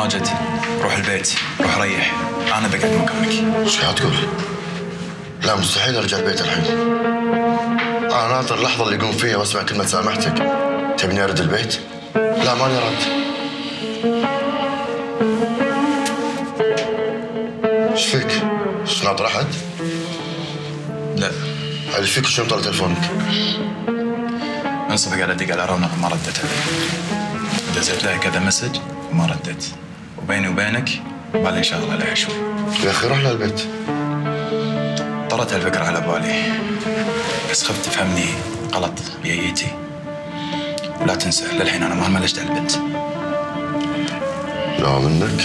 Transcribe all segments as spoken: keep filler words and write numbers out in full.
ماجد روح البيت، روح ريح، انا بقعد مكانك. ايش قاعد تقول؟ لا مستحيل ارجع البيت الحين. انا ناطر اللحظه اللي يقوم فيها واسمع كلمه سامحتك. تبني ارد البيت؟ لا ماني رد. ايش فيك؟ ايش ناطر احد؟ لا. ايش فيك وشو مطلع تلفونك؟ من صدق قاعد ادق على رونق وما ردت علي. دزيت لها كذا مسج وما ردت. وبيني وبينك بالي شغله عليها شوي. يا اخي روح للبيت. طرت الفكره على بالي بس خفت تفهمني غلط بيتي. ولا تنسى للحين انا ما ملجت على البنت. لا منك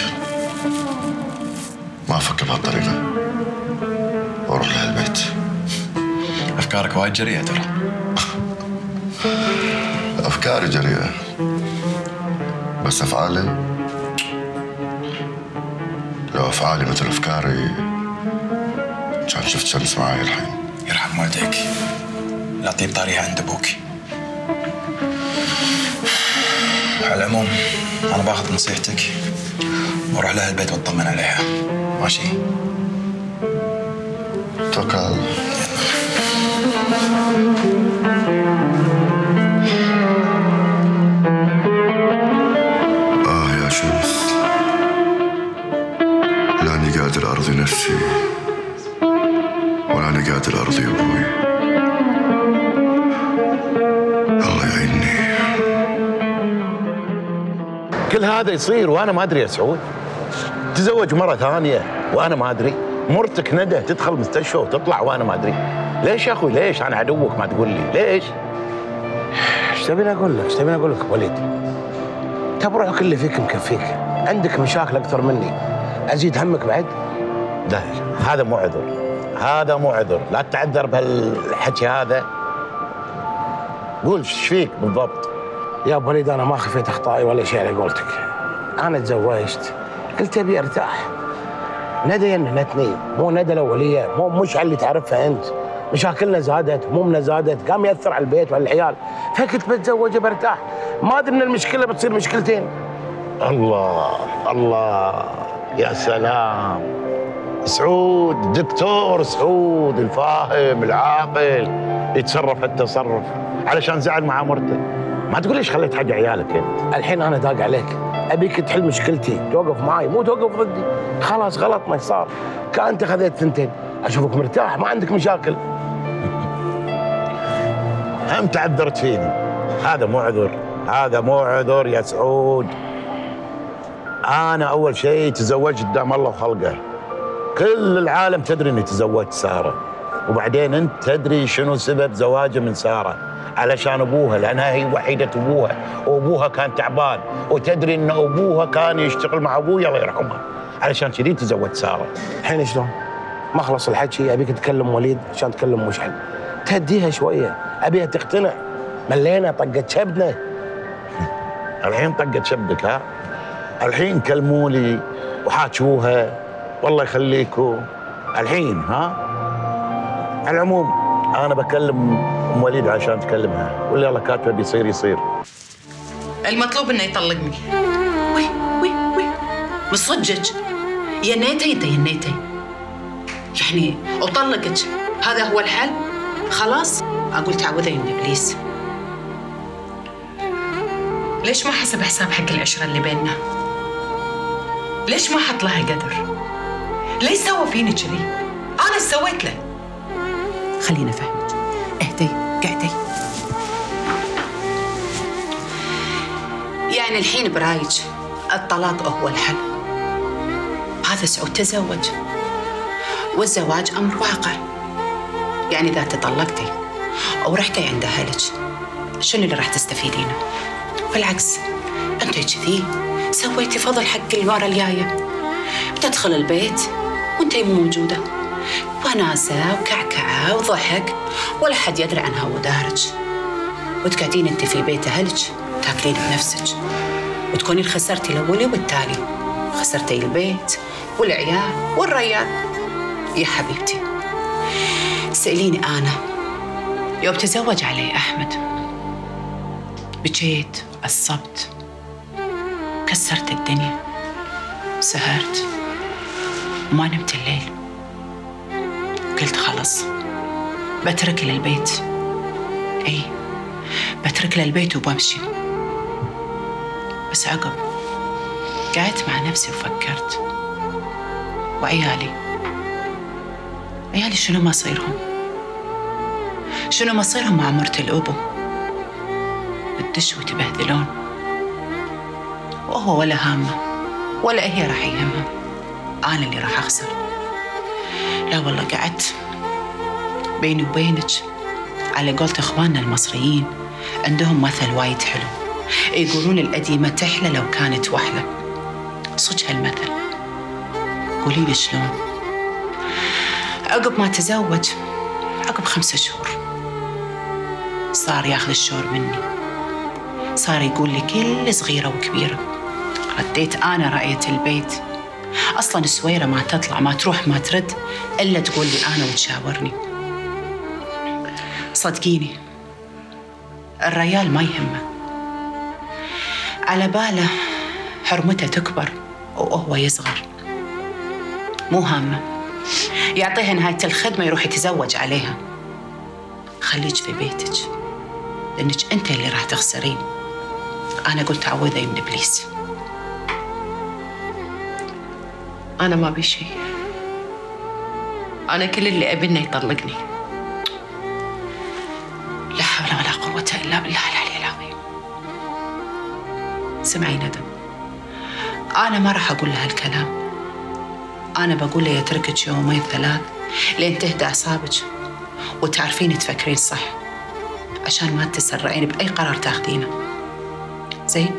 ما افكر بهالطريقه. واروح لها البيت. افكارك وايد جريئه ترى. افكاري جريئه بس افعالي، لو افعالي مثل افكاري كان شفت شمس معاي الحين. يرحم والديك، لا تطيب طاريها عند ابوك. على العموم انا باخذ نصيحتك واروح لها البيت واطمن عليها. ماشي؟ توكل على الله. آه يا شمس، لاني قادر أرضي نفسي ولا أنا قادر أرضي أبوي. الله يعيني. كل هذا يصير وأنا ما أدري يا سعود. تزوج مرة ثانية وأنا ما أدري. مرتك ندى تدخل مستشفى وتطلع وأنا ما أدري. ليش يا أخوي ليش؟ أنا عدوك ما تقول لي ليش؟ ايش تبيني أقول لك؟ ايش تبيني أقول لك وليد؟ تبرعك اللي فيك مكفيك. عندك مشاكل أكثر مني. أزيد همك بعد؟ لا هذا مو عذر. هذا مو عذر. لا تتعذر بهالحكي هذا. قول ايش فيك بالضبط؟ يا ابو وليد انا ما خفيت اخطائي ولا شيء على قولتك. انا تزوجت قلت ابي ارتاح. ندى ينهنتني، مو ندى الاوليه، مو مش على اللي تعرفها انت. مشاكلنا زادت، همومنا زادت، قام ياثر على البيت وعلى العيال، فكنت بتزوج برتاح، ما ادري ان المشكله بتصير مشكلتين. الله الله يا سلام. سعود دكتور سعود الفاهم العاقل يتصرف هالتصرف علشان زعل مع مرته. ما تقول ليش خليت حق عيالك انت. الحين انا داق عليك، ابيك تحل مشكلتي، توقف معي مو توقف ضدي. خلاص غلط ما صار، كان انت خذيت ثنتين، اشوفك مرتاح ما عندك مشاكل. هم تعذرت فيني. هذا مو عذر، هذا مو عذر يا سعود. انا اول شيء تزوجت قدام الله وخلقه. كل العالم تدري اني تزوجت ساره، وبعدين انت تدري شنو سبب زواجي من ساره؟ علشان ابوها، لانها هي وحيده ابوها، وابوها كان تعبان، وتدري ان ابوها كان يشتغل مع ابوي الله يرحمها، علشان كذي تزوجت ساره. الحين شلون؟ ما خلص الحكي، ابيك تكلم وليد عشان تكلم مشعل، تهديها شويه، ابيها تقتنع. ملينا طقت شبنا. الحين طقت شبك ها؟ الحين كلموا لي وحاكوها والله يخليكم. الحين ها؟ على العموم انا بكلم ام وليد عشان تكلمها، واللي الله كاتبه بيصير يصير. المطلوب انه يطلقني. وي وي وي مصدقك يا نيتي انت يا نيتي. يعني اطلقك هذا هو الحل؟ خلاص اقول تعوذي من ابليس. ليش ما حسب حساب حق العشره اللي بيننا؟ ليش ما حط لها قدر؟ ليش سوى فيني كذي؟ انا ايش سويت له؟ خلينا افهمك. اهدي قعدي. يعني الحين برايك الطلاق هو الحل؟ هذا سعود تزوج، والزواج امر واقع. يعني اذا تطلقتي او رحتي عند اهلك شنو اللي راح تستفيدينه؟ بالعكس انت كذي سويتي فضل حق المره الجايه. بتدخل البيت وانتي مو موجوده، وناسه وكعكعه وضحك ولا حد يدري عنها ودارج، وتقعدين انت في بيت اهلك تاكلين بنفسك، وتكونين خسرتي الاولي والتالي، خسرتي البيت والعيال والريال. يا حبيبتي سأليني انا يوم تزوج علي احمد، بجيت عصبت كسرت الدنيا، سهرت وما نمت الليل. قلت خلص بترك للبيت، اي بترك للبيت وبمشي. بس عقب قعدت مع نفسي وفكرت، وعيالي عيالي شنو مصيرهم؟ شنو مصيرهم مع مرت الأبو؟ بتدش وتبهدلون، وهو ولا هامه ولا هي راح يهمها، أنا اللي راح أخسر. لا والله قعدت بيني وبينك، على قولة إخواننا المصريين عندهم مثل وايد حلو، يقولون القديمة تحلى لو كانت وحلة. صدق هالمثل، قولي لي شلون؟ عقب ما تزوج، عقب خمسة شهور صار ياخذ الشور مني، صار يقول لي كل صغيرة وكبيرة. رديت أنا رأية البيت، أصلاً سويرة ما تطلع ما تروح ما ترد إلا تقول لي أنا وتشاورني. صدقيني الريال ما يهمه، على باله حرمته تكبر وهو يصغر، مو هامه يعطيها نهاية الخدمة يروح يتزوج عليها. خليك في بيتك، لأنك أنت اللي راح تخسرين. أنا قلت عوذة من إبليس. أنا ما أبي شيء، أنا كل اللي أبي إنه يطلقني. لا حول ولا قوة إلا بالله العلي العظيم. سمعي ندم، أنا ما راح أقول لها الكلام، أنا بقول له يتركك يومين ثلاث لين تهدى أعصابك وتعرفين تفكرين صح، عشان ما تتسرعين بأي قرار تاخذينه. زين؟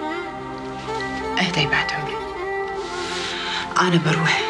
اهدي بعد عمري، أنا بروح.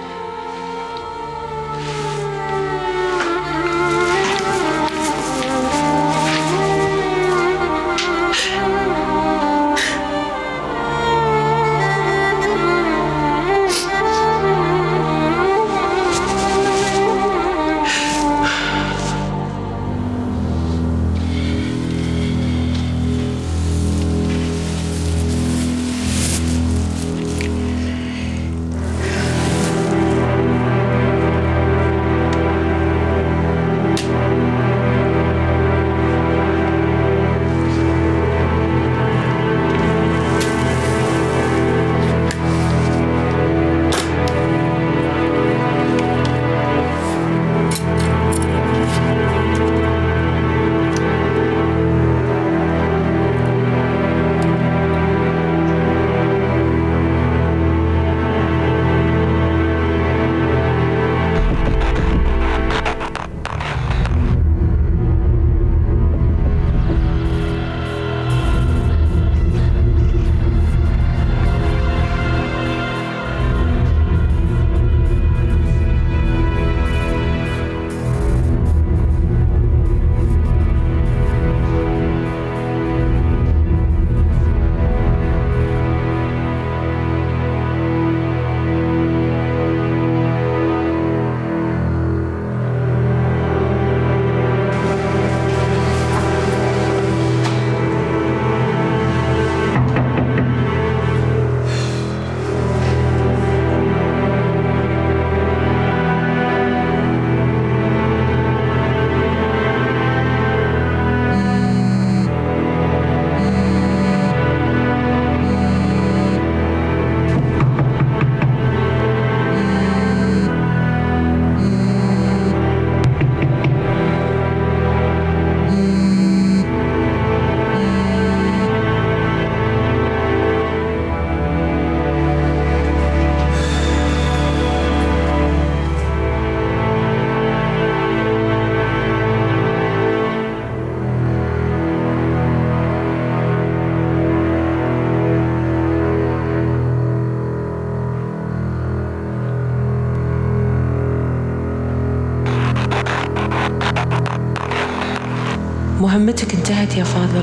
مهمتك انتهت يا فاضل،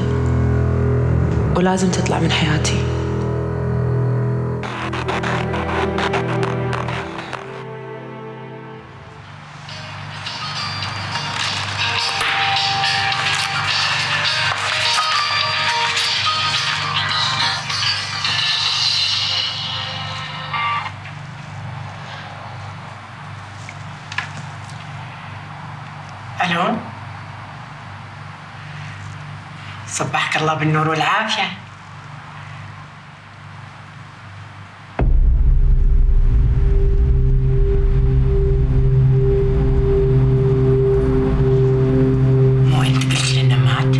ولازم تطلع من حياتي. صبحك الله بالنور والعافية. مو انت قلت لنا مات؟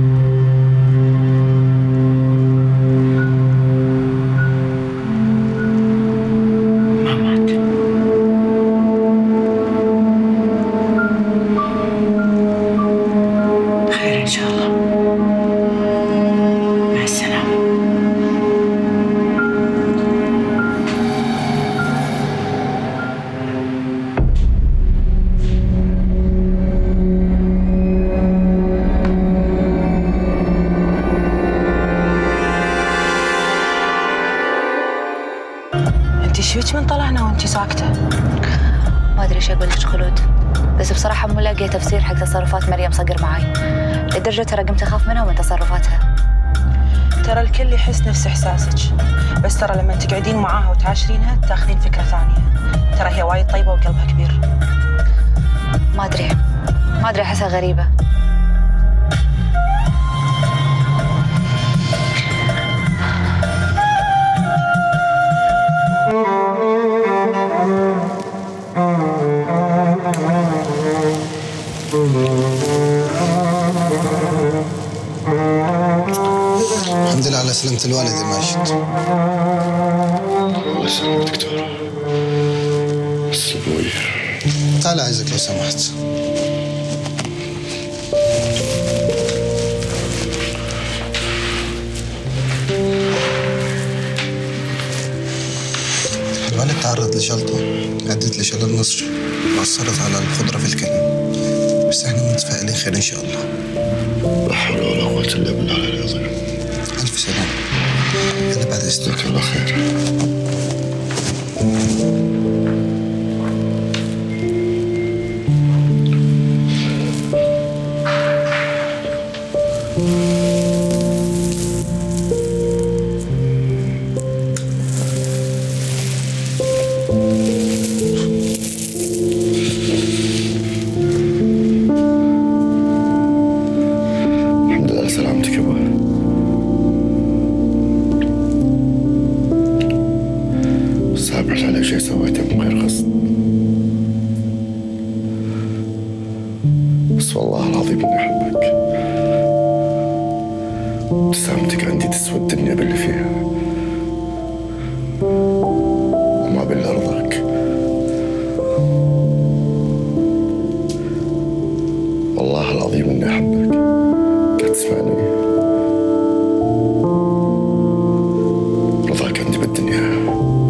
ما مات. خير ان شاء الله. مع السلامة. انت شويك من طلعنا وانت ساكته؟ ما ادري ايش اقول لك خلود، بس بصراحه مو لاقيه تفسير حق تصرفات مريم صقر معاي، لدرجه ترى قمت اخاف منها ومن تصرفاتها. ترى الكل يحس نفس احساسك، بس ترى لما تقعدين معاها وتعاشرينها تاخذين فكره ثانيه. ترى هي وايد طيبه وقلبها كبير. ما ادري ما ادري احسها غريبه. الحمد لله على سلامة الوالد يا ماجد. الله يسلمك دكتور. بس ابوي. تعال عايزك لو سمحت. الوالد تعرض لجلطة أدت لشلل نصفي وأثرت على القدرة في الكلام، بس احنا متفائلين خير إن شاء الله. لا حول ولا قوة إلا بالله العلي العظيم. ألف سلامة. يلا بعد إذنك. جزاك الله خير. الحمد لله على سلامتك يا ابوي. سامحني على شيء سويته من غير قصد، بس والله العظيم اني احبك. ابتسامتك عندي تسوى الدنيا باللي فيها، وما بالله رضاك. والله العظيم اني احبك. قاعد تسمعني؟ رضاك عندي بالدنيا.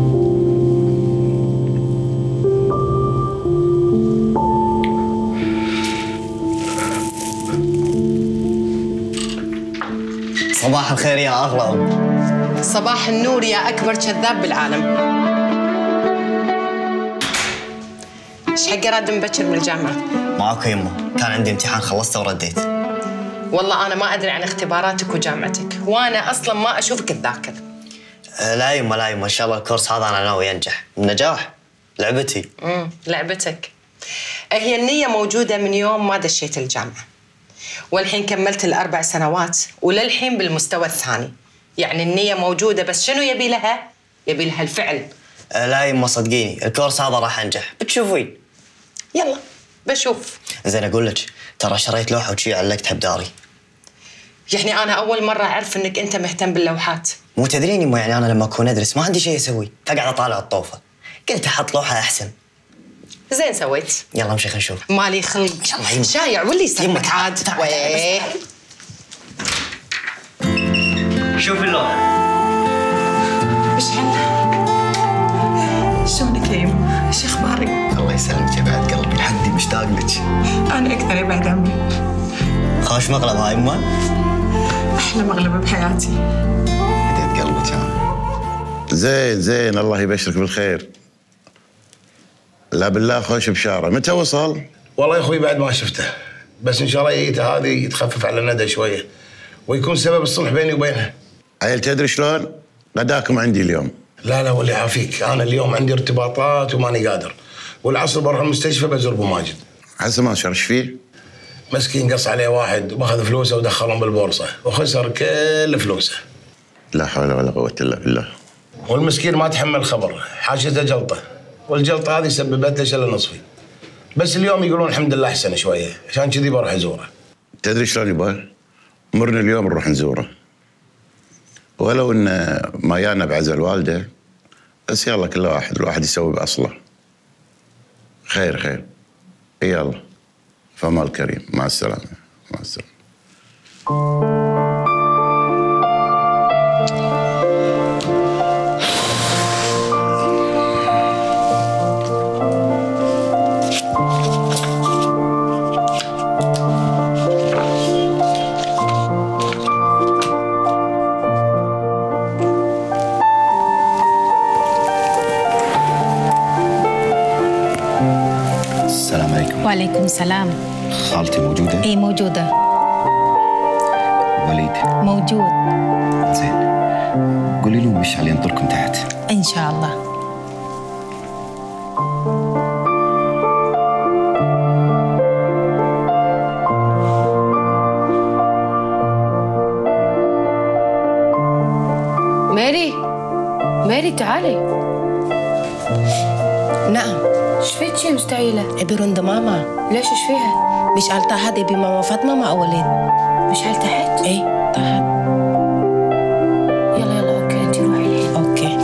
صباح الخير يا أغلى أم. صباح النور يا أكبر كذاب بالعالم. ايش حق راد مبكر بالجامعة؟ معاكو يمه، كان عندي امتحان خلصته ورديت. والله أنا ما أدري عن اختباراتك وجامعتك، وأنا أصلاً ما أشوفك تذاكر. أه لا يمه لا يمه، إن شاء الله الكورس هذا أنا ناوي ينجح. النجاح لعبتي. امم لعبتك. هي النية موجودة من يوم ما دشيت الجامعة، والحين كملت الأربع سنوات وللحين بالمستوى الثاني. يعني النية موجودة، بس شنو يبي لها؟ يبي لها الفعل. أه لا يمه صدقيني الكورس هذا راح أنجح، بتشوفين. يلا بشوف. زين أقول لك، ترى شريت لوحة وشي علقتها بداري. يعني أنا أول مرة أعرف إنك أنت مهتم باللوحات. مو تدرين يمه، يعني أنا لما أكون أدرس ما عندي شيء أسوي، فقاعد أطالع الطوفة، قلت أحط لوحة أحسن. زين سويت. يلا امشي خلينا نشوف. مالي خلق شايع واللي يسمك عاد. ويه شوف اللوحة. ايش هلا؟ شلونك يا يمه؟ ايش اخبارك؟ الله يسلمك يا بعد قلبي، حدي مشتاق لك. انا اكثر يا بعد عمي. خوش مقلب هاي يمه؟ احلى مغلبه بحياتي. هديت قلبك ها. زين زين، الله يبشرك بالخير. لا بالله خوش بشاره. متى وصل؟ والله يا اخوي بعد ما شفته، بس ان شاء الله جيته هذه يتخفف على ندى شويه ويكون سبب الصلح بيني وبينها. عيل تدري شلون؟ غداكم عندي اليوم. لا لا واللي يعافيك، انا اليوم عندي ارتباطات وماني قادر، والعصر بروح المستشفى بزور ابو ماجد. عسى ما شرش فيه؟ مسكين قص عليه واحد واخذ فلوسه ودخلهم بالبورصه وخسر كل فلوسه. لا حول ولا قوه الا بالله. والمسكين ما تحمل الخبر، حاشته جلطه، والجلطه هذه سببت له شلل نصفي. بس اليوم يقولون الحمد لله احسن شويه، عشان كذي بروح ازوره. تدري شلون يبغى؟ مرنا اليوم نروح نزوره. ولو ان ما يانا بعزل والده، بس يلا كل واحد الواحد يسوي باصله. خير خير. يلا. فما الكريم، مع السلامه. مع السلامه. وعليكم السلام. خالتي موجودة؟ اي موجودة. وليد؟ موجود. زين. قولي له مشعل ينطركم تحت. ان شاء الله. ماري ماري تعالي. نعم. ايش فيك يا مستعيلة؟ ابي رند ماما. ليش ايش فيها؟ مشعل طاحت ابي ماما فاطمة مع وليد. مشعل تحت؟ اي طاحت. يلا يلا اوكي انتي روحي الحين. اوكي.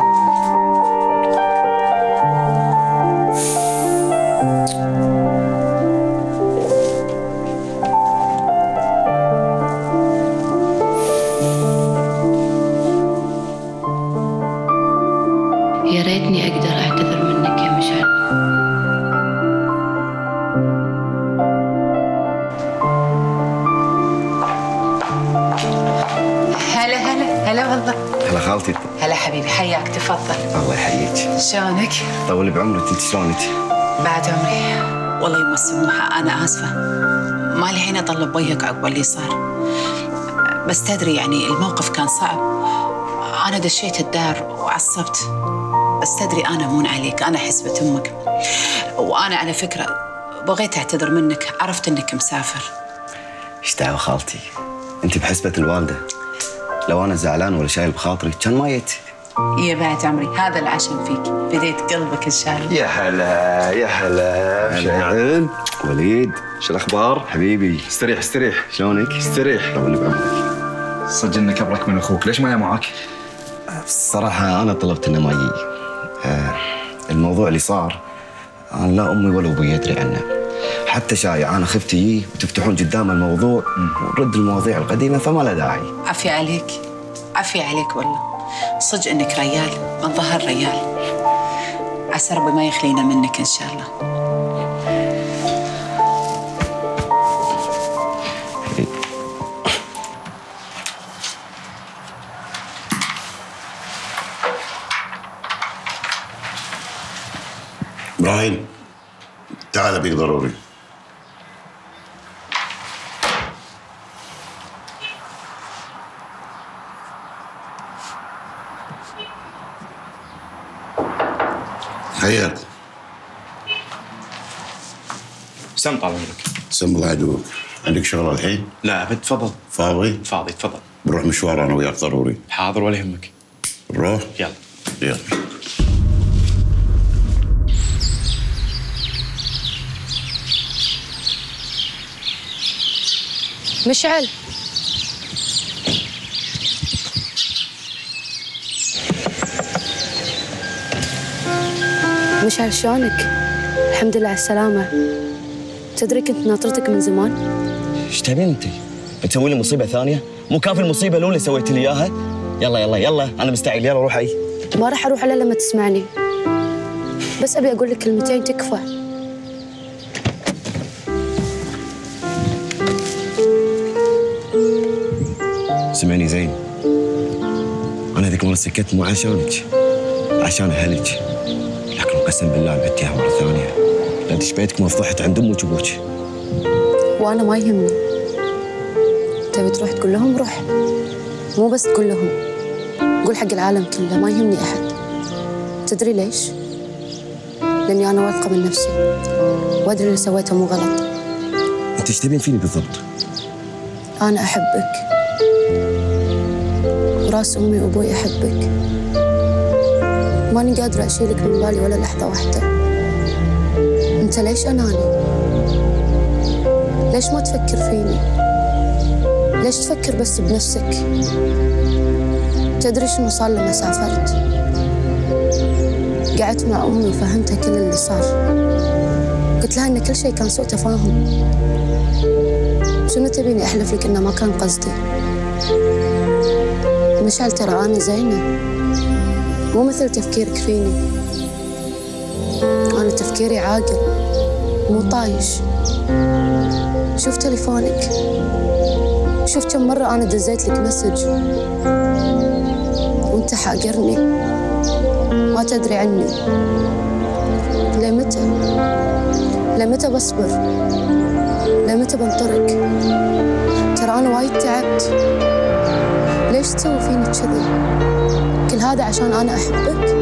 يا ريتني اقدر اعتذر منك يا مشعل. هلا هلا هلا والله. هلا خالتي. هلا حبيبي، حياك، تفضل. الله يحييك. شلونك؟ طولي بعمرك، انت شلونك؟ بعد عمري. والله يما السموحة أنا آسفة، ما لي حين أطلب وجهك عقب اللي صار، بس تدري يعني الموقف كان صعب. أنا دشيت الدار وعصبت، بس تدري أنا مون عليك، أنا حسبة أمك، وأنا على فكرة بغيت أعتذر منك، عرفت إنك مسافر. ايش دعوة خالتي؟ انت بحسبة الوالدة، لو أنا زعلان ولا شايل بخاطري كان ما جيت. يا بعد عمري، هذا العشم فيك، بديت قلبك إن شاء الله. يا هلا يا هلا. شاعين وليد، شو الأخبار؟ حبيبي استريح استريح. شلونك؟ استريح. طولي بعمرك. صدق انك ابرك من اخوك، ليش ما جاي معاك؟ الصراحة أنا طلبت إنه ما يجي. آه الموضوع اللي صار أنا لا أمي ولا أبوي يدري عنه، حتى شايع أنا خفت يجي وتفتحون قدام الموضوع ونرد المواضيع القديمة، فما له داعي. عافية عليك، عافية عليك والله، صدق إنك ريال من ظهر ريال، عسى ربي ما يخلينا منك إن شاء الله. ابراهيم تعال بيك ضروري. حياك. سم طال عمرك. سم الله يعدوك. عندك شغل الحين؟ لا ابد، تفضل. فاضي؟ فاضي، تفضل. بروح مشوار انا وياك ضروري. حاضر ولا يهمك. نروح؟ يلا. يلا. مشعل مشعل شلونك؟ الحمد لله على السلامة. تدري كنت ناطرتك من زمان؟ ايش تبين انت؟ بتسوي لي مصيبة ثانية؟ مو كافي المصيبة الأولى سويت لي إياها؟ يلا يلا يلا أنا مستعجل، يلا روح أي. ما راح أروح إلا لما تسمعني، بس أبي أقول لك كلمتين تكفى. سمعني زين، أنا ذيك مرة سكت مو عشانك، عشان أهلك، لكن قسم بالله عدتيها مرة ثانية، لا دش بيتك ما فضحت عند أمك وأبوك. وأنا ما يهمني، تبي تروح تقول لهم روح، مو بس تقول لهم، قول حق العالم كله، ما يهمني أحد. تدري ليش؟ لأني أنا واثقة من نفسي، وأدري اللي سويته مو غلط. انت ايش تبين فيني بالضبط؟ أنا أحبك وراس أمي وأبوي أحبك. ماني قادرة أشيلك من بالي ولا لحظة واحدة. أنت ليش أناني؟ ليش ما تفكر فيني؟ ليش تفكر بس بنفسك؟ تدري شنو صار لما سافرت؟ قعدت مع أمي وفهمتها كل اللي صار. قلت لها إن كل شيء كان سوء تفاهم. شنو تبيني أحلف لك إنه ما كان قصدي؟ مشعل ترى أنا زينة، مو مثل تفكيرك فيني. أنا تفكيري عاقل مو طايش. شوف تليفونك، شوف كم مرة أنا دزيت لك مسج وأنت حاقرني، ما تدري عني. لمتى؟ لمتى بصبر؟ لمتى بنطرك؟ ترى أنا وايد تعبت. ليش تسوي فيني كذي؟ كل هذا عشان أنا أحبك؟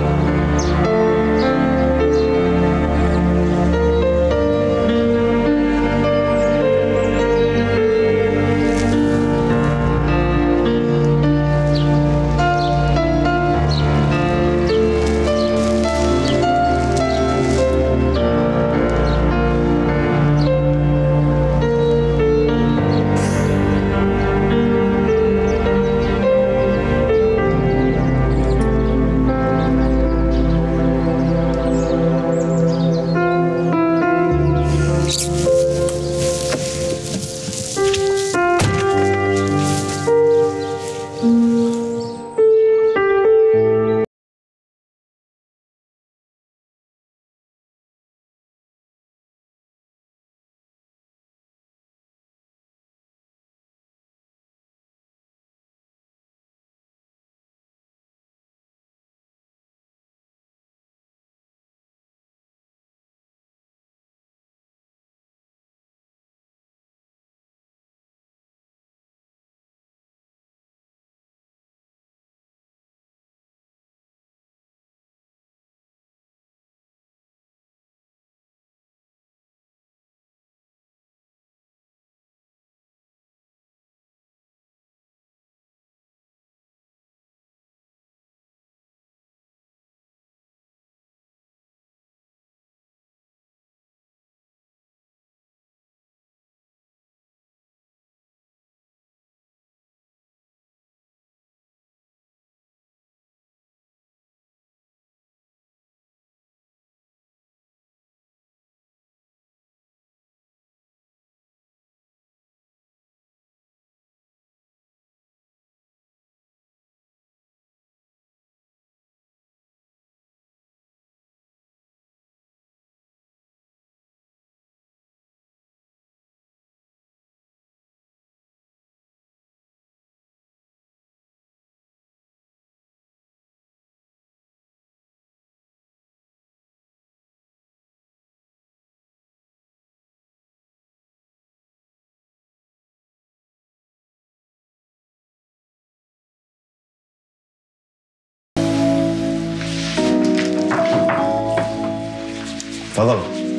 تفضل.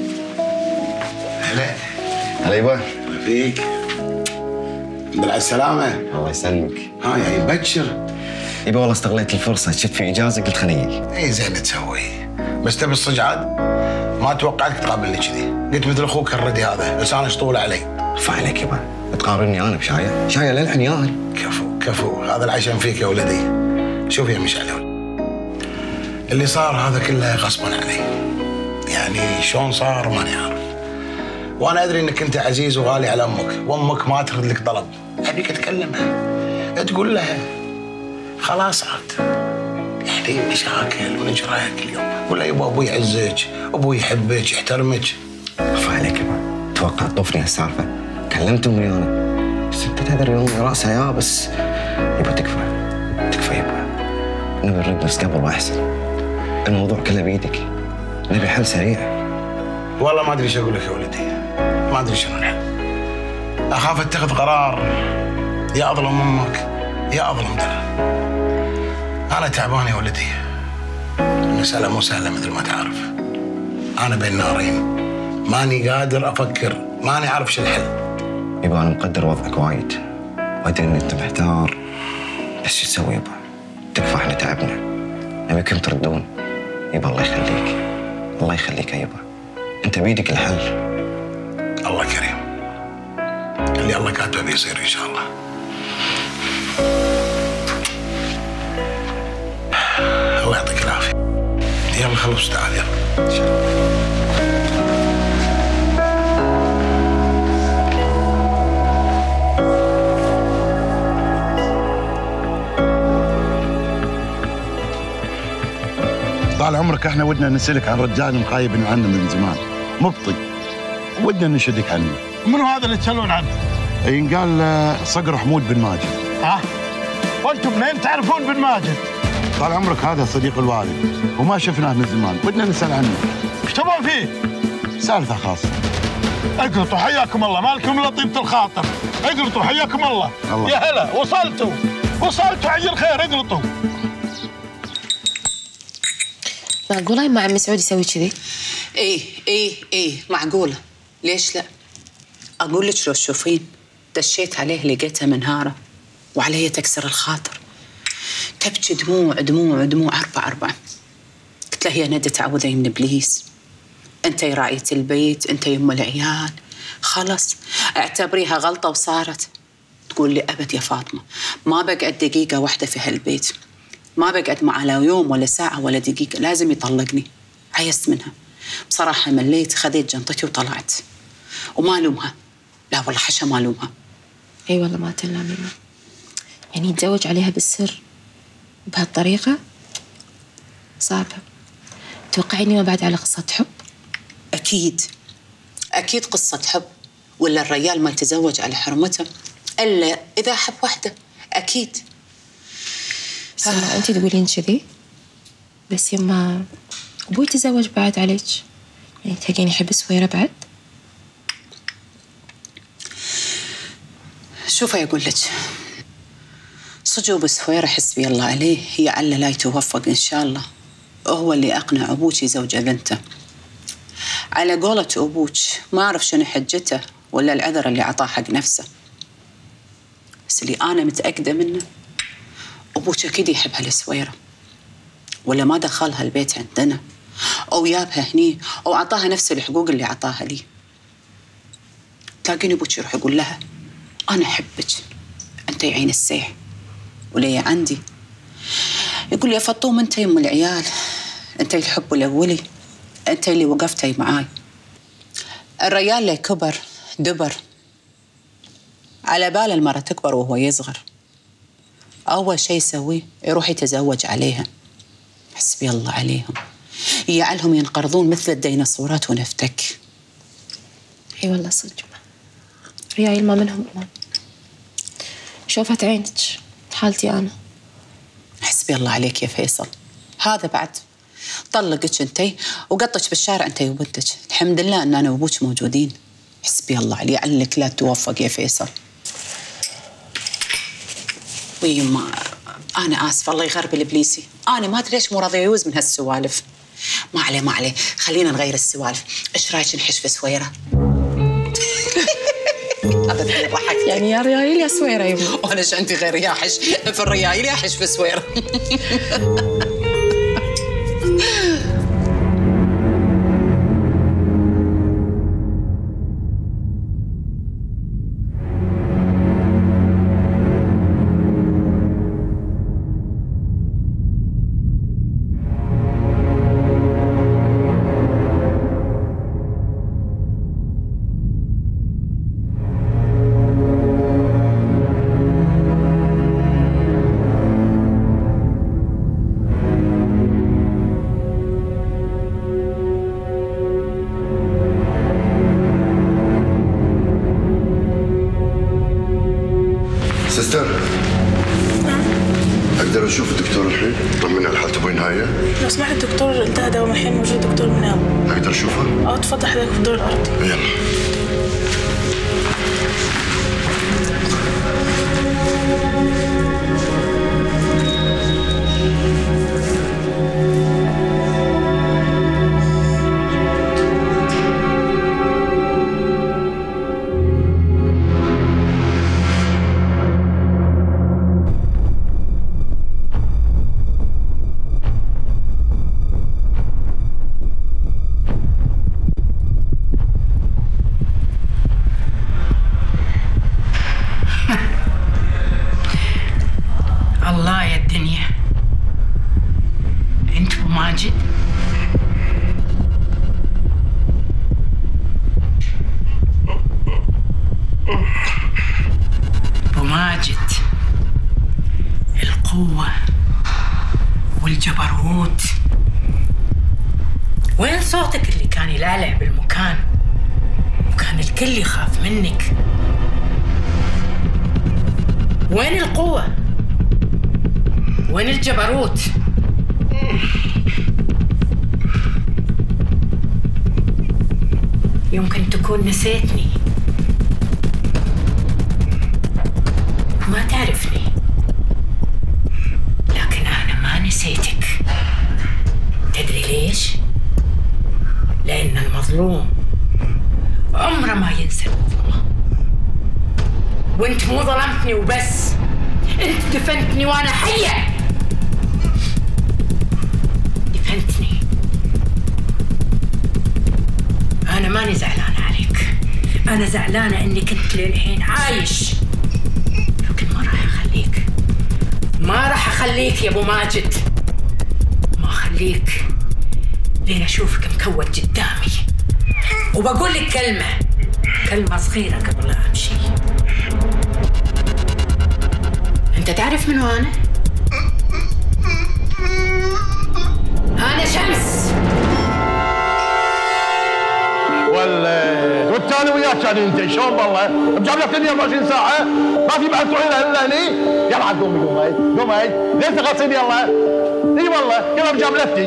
هلا هلا يبا. فيك. الحمد لله على السلامة. الله يسلمك. ها يعني بكر. يبا والله استغليت الفرصة، شفت في إجازة قلت خليني أجي. اي زين تسوي. بس تبي الصج عاد؟ ما توقعتك تقابلني كذي، قلت مثل اخوك الردي هذا لسانه طول علي. ارفع عليك يبا، تقارني أنا بشاية؟ شاية للحن ياهل. كفو كفو، هذا العشم فيك يا ولدي. شوف يا مشعل، اللي صار هذا كله غصبا علي. يعني شلون صار ماني عارف. وانا ادري انك انت عزيز وغالي على امك، وامك ما ترد لك طلب، ابيك تكلمها تقول لها خلاص عاد يعني مشاكل ونجرها كل يوم، ولا يبا ابوي يعزك، ابوي يحبك يحترمك. ارفع عليك يبا، توقع طفني هالسالفه، كلمت امي انا بس انت تدري امي راسها يابس. يبا تكفى تكفى يبا، نبي نرد نفس قبل واحسن. الموضوع كله بيدك، نبي حل سريع. والله ما ادري ايش اقول لك يا ولدي، ما ادري شنو الحل. اخاف اتخذ قرار يا اظلم امك يا اظلم دلال. انا تعبان يا ولدي، المساله مو سهله مثل ما تعرف. انا بين نارين، ماني قادر افكر ماني عارف شو الحل. يبا انا مقدر وضعك وايد وادري ان انت محتار، بس شو تسوي يبا؟ تكفى احنا تعبنا، نبيكم تردون. يبا الله يخليك، الله يخليك يا يبا، انت بيدك الحل. الله كريم، اللي الله كاتبه بيصير ان شاء الله. الله يعطيك العافيه. يلا خلص تعال يلا. ان شاء الله. طال عمرك احنا ودنا نسألك عن رجال مخايب عنا من زمان، مبطي، ودنا نشدك عنه. منو هذا اللي تسألون عنه؟ ينقال صقر حمود بن ماجد. ها؟ وانتم منين تعرفون بن ماجد؟ طال عمرك هذا صديق الوالد وما شفناه من زمان، ودنا نسأل عنه. ايش تبون فيه؟ سالفة خاصة. اقلطوا حياكم الله، مالكم الا طيبة الخاطر. اقلطوا حياكم الله. الله. يا هلا وصلتوا وصلتوا عجل خير، اقلطوا. معقولة مع عمي سعود يسوي كذي؟ ايه ايه ايه معقولة، ليش لا؟ اقول لك لو تشوفين دشيت عليه لقيته منهارة وعلي تكسر الخاطر، تبكي دموع دموع دموع أربع أربع. قلت له يا ندى تعوذي من إبليس، أنت راعية البيت، أنت يم العيال، خلص اعتبريها غلطة وصارت. تقول لي أبد يا فاطمة، ما بقعد دقيقة واحدة في هالبيت، ما بقعد معه لا يوم ولا ساعة ولا دقيقة، لازم يطلقني. عيست منها بصراحة، مليت، خذيت جنطتي وطلعت. وما ألومها، لا والله حشا ما ألومها. أي والله ما تلامي، يعني يتزوج عليها بالسر بهالطريقة صعبة. توقعيني ما بعد على قصة حب؟ أكيد أكيد قصة حب، ولا الرجال ما يتزوج على حرمته إلا إذا حب وحده، أكيد. سما أنت تقولين كذي، بس يما أبوي تزوج بعد عليك، يعني تلاقيني أحب سويرة بعد؟ شوفي أقول لك، صجوب سويرة حسبي الله عليه، هي علة لا يتوفق إن شاء الله، هو اللي أقنع أبوك يزوج بنته. على قولة أبوك ما أعرف شنو حجته ولا العذر اللي عطاه حق نفسه، بس اللي أنا متأكدة منه أبوك أكيد يحب هالسويرة، ولا ما دخلها البيت عندنا أو يابها هني أو عطاها نفس الحقوق اللي عطاها لي. تلاقيني أبوك يروح يقول لها أنا أحبك، أنت عين السيح ولي عندي. يقول لي يا فطوم أنت يم العيال، أنت الحب الأولي، أنت اللي وقفتي معاي. الرجال اللي كبر دبر، على بال المرة تكبر وهو يصغر، أول شيء يسويه يروح يتزوج عليها. حسبي الله عليهم، يجعلهم ينقرضون مثل الديناصورات ونفتك. اي والله صدق، رياي ما منهم امان. شوفت عينك حالتي انا. حسبي الله عليك يا فيصل، هذا بعد طلقك انتي وقطك بالشارع انتي وبنتك، الحمد لله ان انا وابوك موجودين. حسبي الله علي، علك لا توفق يا فيصل. ويما انا اسفه، الله يغرب الابليسي، انا ما ادري ليش مو راضيه يوز من هالسوالف. ما عليه ما عليه، خلينا نغير السوالف. ايش رايك نحش في سويره؟ ابدا يضحك يعني يا ريايل يا سويره يبا. وانا ايش عندي غير يا حش في الريايل يا حش في سويره. سيستر، اقدر اشوف الدكتور الحين؟ طمني على حالته بنهايه. لو سمحت الدكتور انتهى دواء، الحين موجود دكتور منام. اقدر اشوفه؟ اه تفضل حضرتك في الدور الارضي. يلا. جبروت. وين صوتك اللي كان يلعلع بالمكان وكان الكل يخاف منك؟ وين القوة؟ وين الجبروت؟ يمكن تكون نسيتني، ما تعرفني، لكن أنا ما نسيتك. تدري ليش؟ لأن المظلوم عمره ما ينسى المظلوم. وانت مو ظلمتني وبس، انت دفنتني وانا حية. دفنتني. انا ماني زعلانة عليك، انا زعلانة انك انت للحين عايش، لكن ما راح اخليك، ما راح اخليك يا ابو ماجد، ما اخليك لين اشوفك مكوت قدامي. وبقول لك كلمة كلمة صغيرة قبل لا امشي. انت تعرف منو انا؟ انا شمس. ولا والثاني وياك يعني انت شلون والله؟ مجاب لك أربعة وعشرين ساعة؟ ما في بعد طويلة الا هني؟ يلا عاد قومي قومي قومي، ليش تغطين يلا؟ اي والله يلا مجاب لفتي.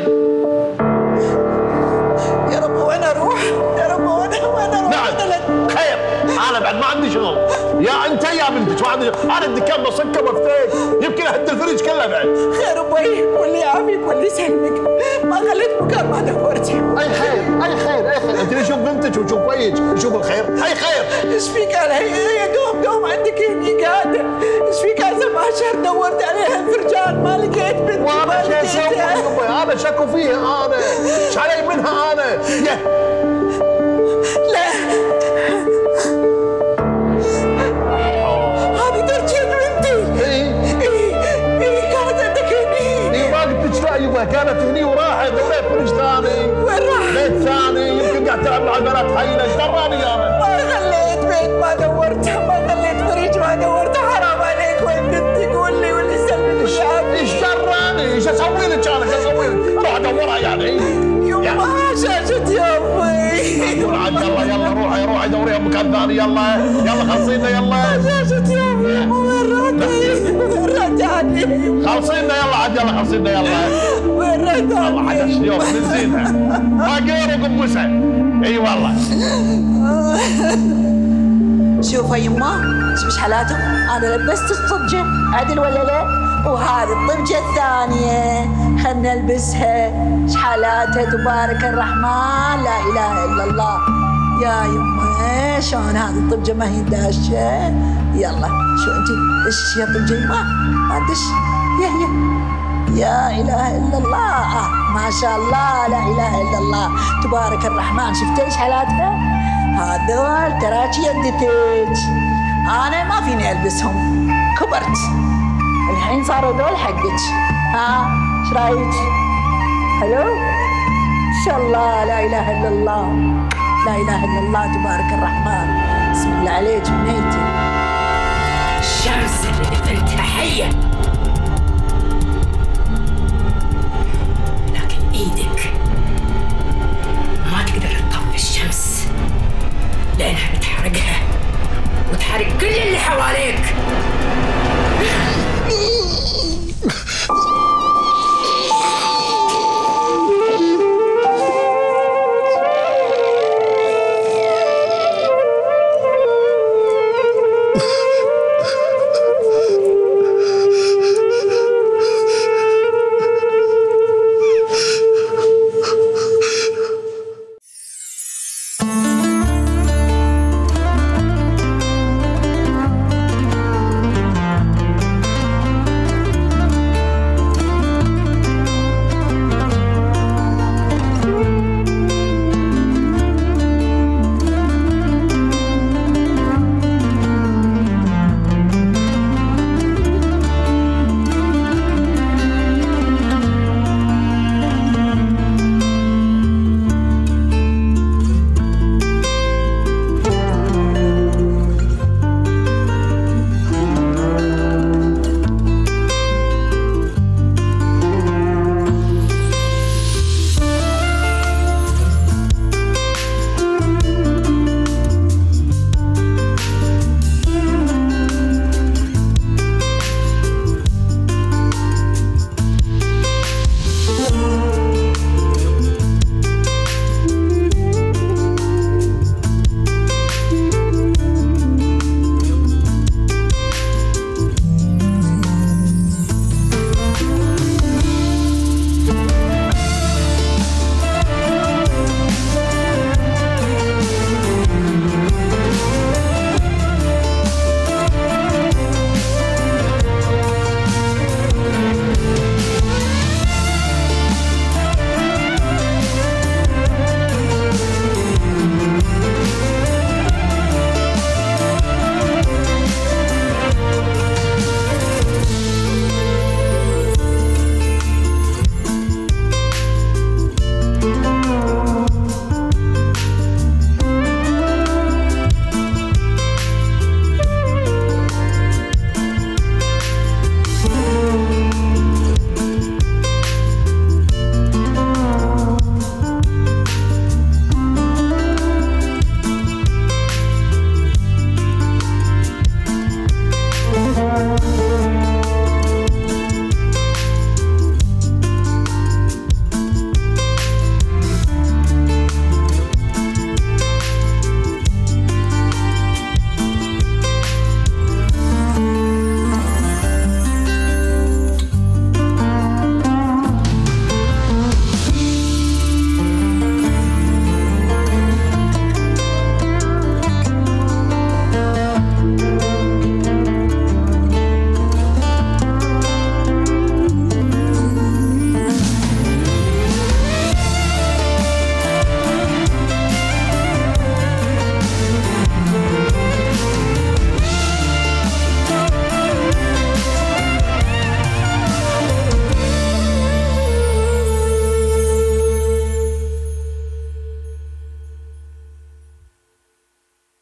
يا رب وين اروح؟ يا رب وين وين اروح؟ نعم خير، انا بعد ما عندي شغل. يا انت يا بنتك ما عندي شغل، انا الدكان بصكه وبفتيك، يمكن اهد الفريج كله بعد. خير ابوي، واللي يعافيك واللي يسلمك، ما خليت مكان ما دورت. اي خير اي خير اي خير، انت اللي شوف بنتك وشوف ويك وشوف الخير، اي خير. ايش فيك انا؟ هي قوم قوم عندك هني قاعده، ايش فيك هذا ما شهر دورت عليها الفرجان ما لقيت بنتي ما لقيتها. انا شكو فيها انا، ايش علي منها انا؟ يا لا هذه درجة بنتي. اي اي اي كانت عندك هني. اي ما قلت لا يبا، كانت هني وراحت وليت فريج ثاني. وين راحت؟ بيت ثاني، يمكن قاعد تلعب مع البنات حينا، ايش دراني انا؟ ما خليت بيت ما دورتها، ما خليت فريج ما دورتها، حرام عليك. وين بنتي؟ قول لي واللي يسلمك واللي يعافيك. ايش دراني؟ ايش اسوي لك انا؟ ايش اسوي لك؟ اروح ادورها يعني؟ يما شاشت يا امي. عاد يلا يلا روحي روحي دوريها بمكان ثاني، يلا يلا خلصينا يلا. شاشت يا امي. وين رجعني؟ خلصينا يلا عاد يلا خلصينا يلا. وين رجعني؟ والله عاد اليوم نزيدها باقير وقمصها. اي والله. شوفوا يما، شوف حالاتهم، انا لبست الطبجه عدل ولا لا؟ وهذه الطبجه الثانيه خلنا نلبسها، ايش حالاتها تبارك الرحمن، لا اله الا الله. يا يما شلون هذه الطبجه ما هي داشه؟ يلا شو انت ايش يا طبجه يما؟ ما تدش يا يا يا اله الا الله. آه ما شاء الله لا اله الا الله تبارك الرحمن. شفتي ايش حالاتها؟ هذول تراكي يدتك، انا ما فيني البسهم، كبرت الحين صاروا ذول حقك. ها ايش رايك؟ حلو؟ ان شاء الله لا اله الا الله لا اله الا الله تبارك الرحمن. بسم الله عليك بنيتي. الشمس اللي دفنتها حيه، لكن ايدك ما تقدر تطفي الشمس، لانها بتحرقها وتحرق كل اللي حواليها.